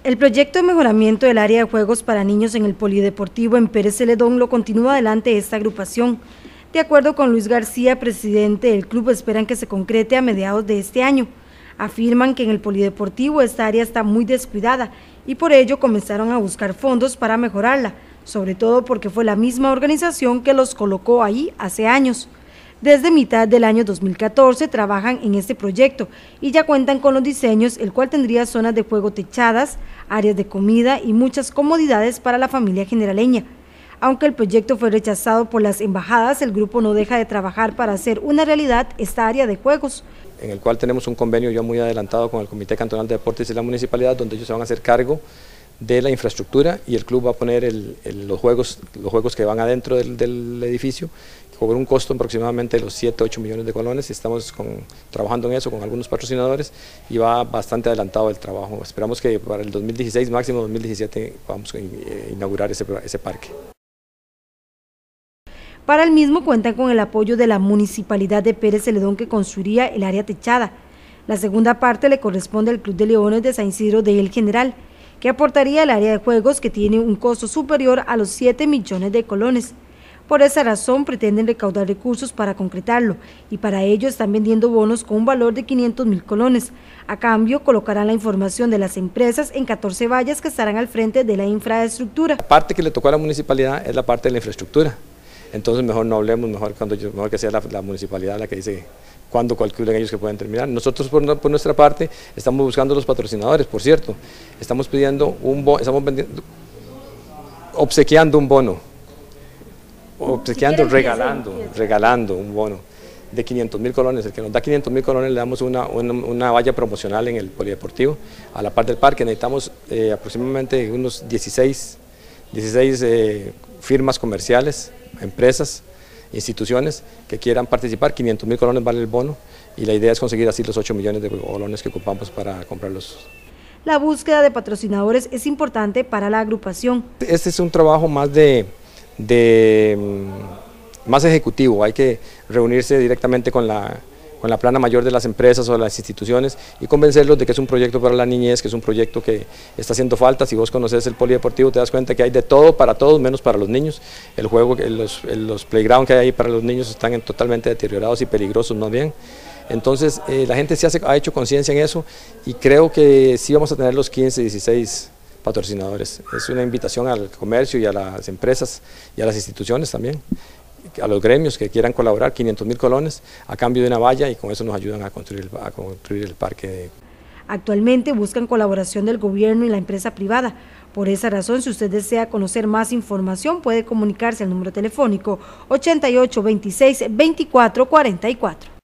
El proyecto de mejoramiento del área de juegos para niños en el Polideportivo en Pérez Celedón lo continúa adelante esta agrupación. De acuerdo con Luis García, presidente del club, esperan que se concrete a mediados de este año. Afirman que en el Polideportivo esta área está muy descuidada y por ello comenzaron a buscar fondos para mejorarla, sobre todo porque fue la misma organización que los colocó ahí hace años. Desde mitad del año 2014 trabajan en este proyecto y ya cuentan con los diseños, el cual tendría zonas de juego techadas, áreas de comida y muchas comodidades para la familia generaleña. Aunque el proyecto fue rechazado por las embajadas, el grupo no deja de trabajar para hacer una realidad esta área de juegos. En el cual tenemos un convenio ya muy adelantado con el Comité Cantonal de Deportes y la Municipalidad, donde ellos se van a hacer cargo de la infraestructura y el club va a poner los juegos que van adentro del edificio, con un costo aproximadamente de los 7-8 millones de colones. Estamos trabajando en eso con algunos patrocinadores y va bastante adelantado el trabajo. Esperamos que para el 2016, máximo 2017, vamos a inaugurar ese parque. Para el mismo cuentan con el apoyo de la Municipalidad de Pérez Celedón, que construiría el área techada. La segunda parte le corresponde al Club de Leones de San Isidro de El General, que aportaría el área de juegos, que tiene un costo superior a los 7 millones de colones. Por esa razón pretenden recaudar recursos para concretarlo y para ello están vendiendo bonos con un valor de 500.000 colones. A cambio colocarán la información de las empresas en 14 vallas que estarán al frente de la infraestructura. La parte que le tocó a la municipalidad es la parte de la infraestructura. Entonces mejor no hablemos, mejor que sea la municipalidad la que dice cuándo calculen ellos que pueden terminar. Nosotros por nuestra parte estamos buscando los patrocinadores, por cierto, estamos pidiendo obsequiando un bono, regalando un bono de 500.000 colones. El que nos da 500.000 colones le damos una valla promocional en el Polideportivo, a la par del parque. Necesitamos aproximadamente unos 16 firmas comerciales, empresas, instituciones que quieran participar. 500.000 colones vale el bono y la idea es conseguir así los 8 millones de colones que ocupamos para comprarlos. La búsqueda de patrocinadores es importante para la agrupación. Este es un trabajo más más ejecutivo. Hay que reunirse directamente con la plana mayor de las empresas o las instituciones y convencerlos de que es un proyecto para la niñez, que es un proyecto que está haciendo falta. Si vos conoces el Polideportivo te das cuenta que hay de todo para todos, menos para los niños. El juego, los playground que hay ahí para los niños están totalmente deteriorados y peligrosos más bien. Entonces la gente ha hecho conciencia en eso y creo que sí vamos a tener los 15, 16 patrocinadores. Es una invitación al comercio y a las empresas y a las instituciones también, a los gremios que quieran colaborar, 500.000 colones a cambio de una valla, y con eso nos ayudan a construir el parque. Actualmente buscan colaboración del gobierno y la empresa privada. Por esa razón, si usted desea conocer más información, puede comunicarse al número telefónico 88 26 24 44.